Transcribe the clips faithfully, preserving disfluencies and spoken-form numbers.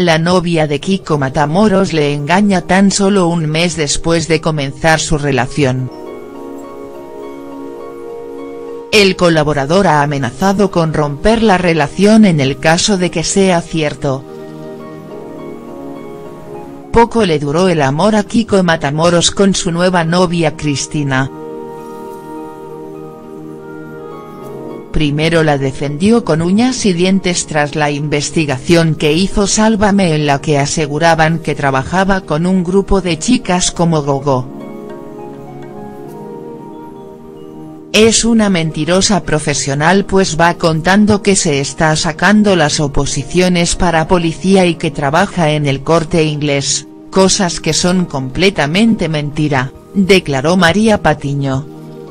La novia de Kiko Matamoros le engaña tan solo un mes después de comenzar su relación. El colaborador ha amenazado con romper la relación en el caso de que sea cierto. Poco le duró el amor a Kiko Matamoros con su nueva novia Cristina. Primero la defendió con uñas y dientes tras la investigación que hizo Sálvame, en la que aseguraban que trabajaba con un grupo de chicas como Gogo. Es una mentirosa profesional, pues va contando que se está sacando las oposiciones para policía y que trabaja en el Corte Inglés, cosas que son completamente mentira, declaró María Patiño.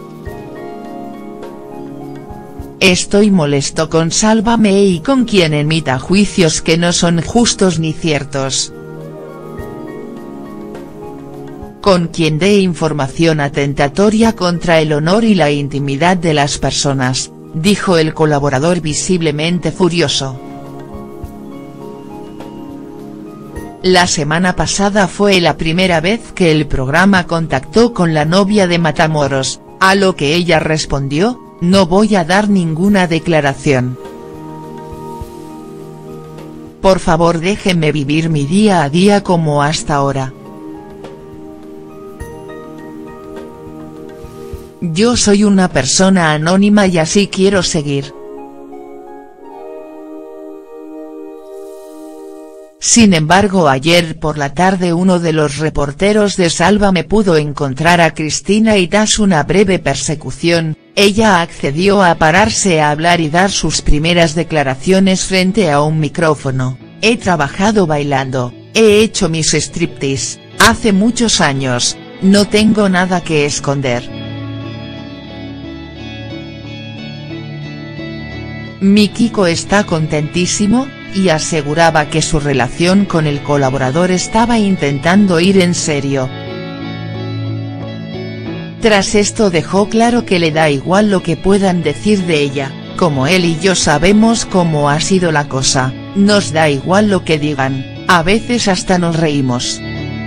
Estoy molesto con Sálvame y con quien emita juicios que no son justos ni ciertos. Con quien dé información atentatoria contra el honor y la intimidad de las personas, dijo el colaborador visiblemente furioso. La semana pasada fue la primera vez que el programa contactó con la novia de Matamoros, a lo que ella respondió: no voy a dar ninguna declaración. Por favor, déjenme vivir mi día a día como hasta ahora. Yo soy una persona anónima y así quiero seguir. Sin embargo, ayer por la tarde uno de los reporteros de Sálvame pudo encontrar a Cristina y tras una breve persecución, ella accedió a pararse a hablar y dar sus primeras declaraciones frente a un micrófono. He trabajado bailando, he hecho mis striptease, hace muchos años, no tengo nada que esconder. Mi Kiko está contentísimo, y aseguraba que su relación con el colaborador estaba intentando ir en serio. Tras esto dejó claro que le da igual lo que puedan decir de ella, como él y yo sabemos cómo ha sido la cosa, nos da igual lo que digan, a veces hasta nos reímos.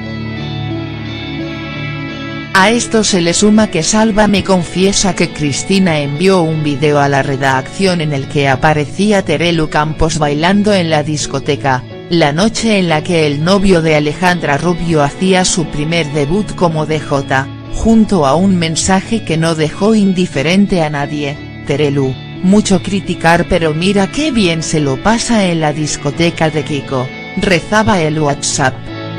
A esto se le suma que Sálvame confiesa que Cristina envió un video a la redacción en el que aparecía Terelu Campos bailando en la discoteca, la noche en la que el novio de Alejandra Rubio hacía su primer debut como D J, junto a un mensaje que no dejó indiferente a nadie: Terelu, mucho criticar pero mira qué bien se lo pasa en la discoteca de Kiko, rezaba el WhatsApp.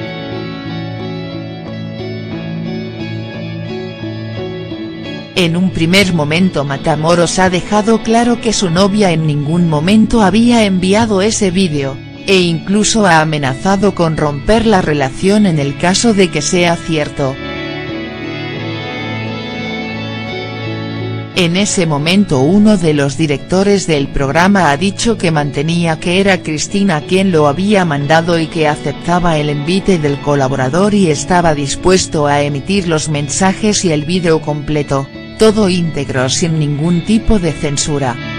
En un primer momento Matamoros ha dejado claro que su novia en ningún momento había enviado ese vídeo, e incluso ha amenazado con romper la relación en el caso de que sea cierto. En ese momento uno de los directores del programa ha dicho que mantenía que era Cristina quien lo había mandado y que aceptaba el envite del colaborador y estaba dispuesto a emitir los mensajes y el vídeo completo, todo íntegro sin ningún tipo de censura.